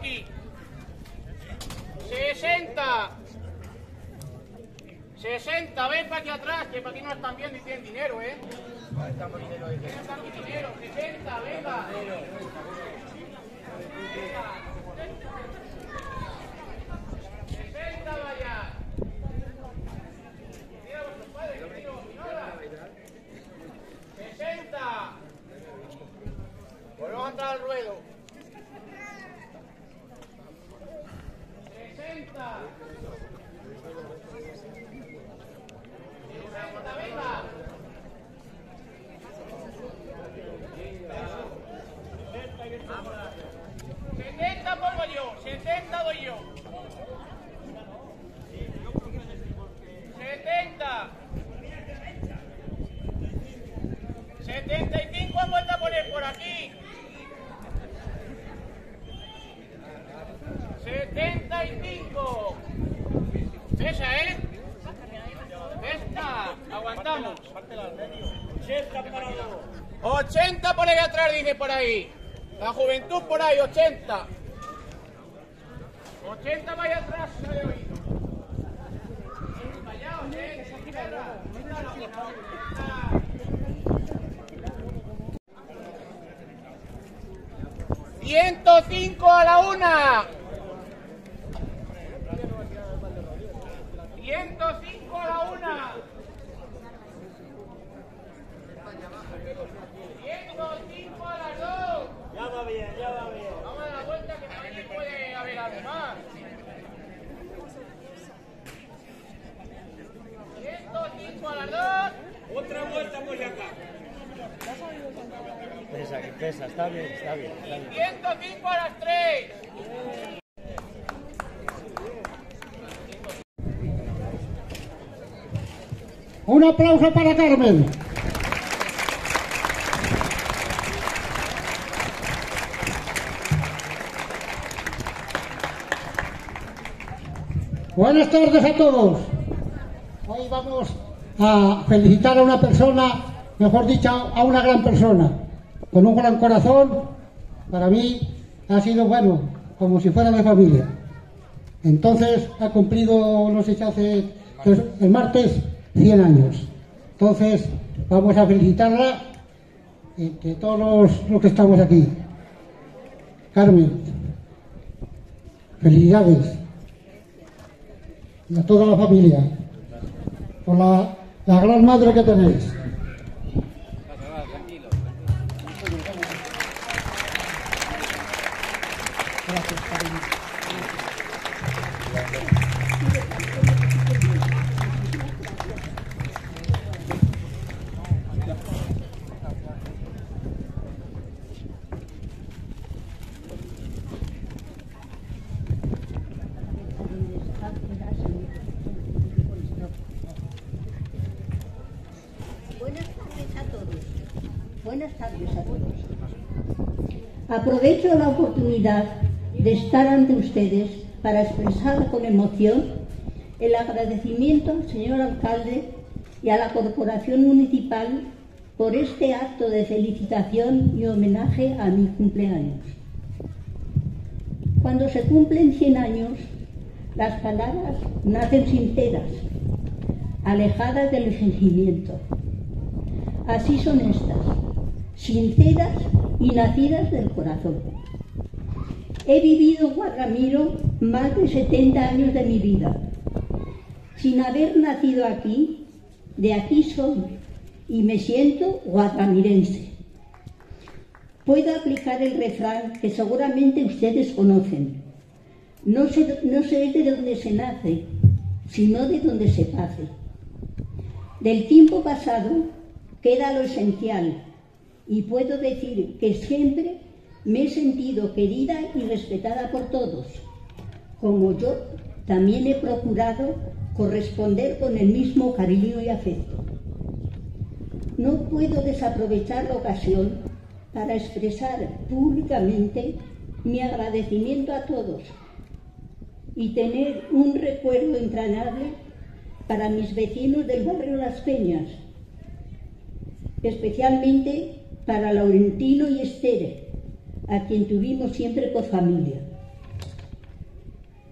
aquí. 60. 60, ven para aquí atrás, que para aquí no están viendo y tienen dinero, ¿eh? Estamos dinero, dinero. 60, venga. 60, vaya. Mira a vuestros padres, que digo, nada. 60. Volvemos a entrar al ruedo. 60. Venga. 70 pongo yo, 70 doy yo. 70. 75 han vuelto a poner por aquí. 75. Esa, ¿eh? Esta. Aguantamos. 80 por ahí atrás, dice por ahí. La juventud por ahí, 80. 80 vaya atrás, se ha oído. Vayaos, ¡105 a la una! 105 a la una. 105 a las 2. Ya va bien, ya va bien. Vamos a dar la vuelta que por aquí puede haber algo más. 105 a las 2. Otra vuelta por acá. Pesa, que pesa, está bien, está bien. Está bien. 105 a las 3. Un aplauso para Carmen. Buenas tardes a todos. Hoy vamos a felicitar a una persona, mejor dicho, a una gran persona, con un gran corazón. Para mí ha sido, bueno, como si fuera de familia. Entonces ha cumplido, no sé si hace el martes, 100 años. Entonces vamos a felicitarla entre todos los que estamos aquí. Carmen, felicidades. Y a toda la familia, por la gran madre que tenéis. Gracias, cariño. Buenas tardes a todos. Aprovecho la oportunidad de estar ante ustedes para expresar con emoción el agradecimiento al señor alcalde y a la corporación municipal por este acto de felicitación y homenaje a mi cumpleaños. Cuando se cumplen 100 años, las palabras nacen sinceras, alejadas del fingimiento. Así son estas, sinceras y nacidas del corazón. He vivido en Guadramiro más de 70 años de mi vida. Sin haber nacido aquí, de aquí soy y me siento guadramirense. Puedo aplicar el refrán que seguramente ustedes conocen. No sé de dónde se nace, sino de dónde se hace. Del tiempo pasado queda lo esencial y puedo decir que siempre me he sentido querida y respetada por todos, como yo también he procurado corresponder con el mismo cariño y afecto. No puedo desaprovechar la ocasión para expresar públicamente mi agradecimiento a todos y tener un recuerdo entrañable para mis vecinos del barrio Las Peñas, especialmente para Laurentino y Esther, a quien tuvimos siempre por familia.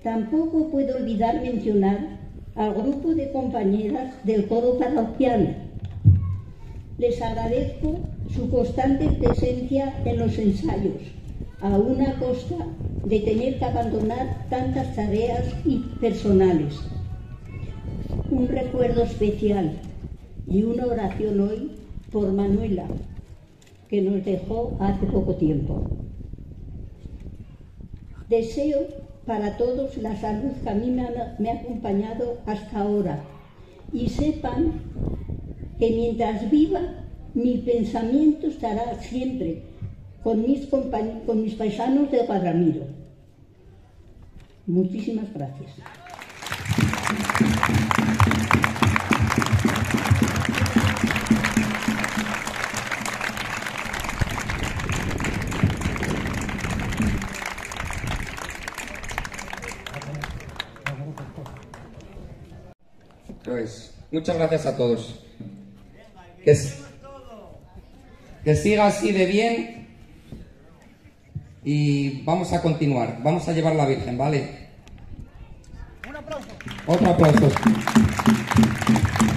Tampoco puedo olvidar mencionar al grupo de compañeras del coro parroquial. Les agradezco su constante presencia en los ensayos, aún a costa de tener que abandonar tantas tareas y personales. Un recuerdo especial y una oración hoy por Manuela, que nos dejó hace poco tiempo. Deseo para todos la salud que a mí me ha acompañado hasta ahora, y sepan que mientras viva, mi pensamiento estará siempre con mis paisanos de Guadramiro. Muchísimas gracias. Pues, muchas gracias a todos. Que siga así de bien y vamos a continuar. Vamos a llevar la Virgen, ¿vale? Un aplauso. Otro aplauso.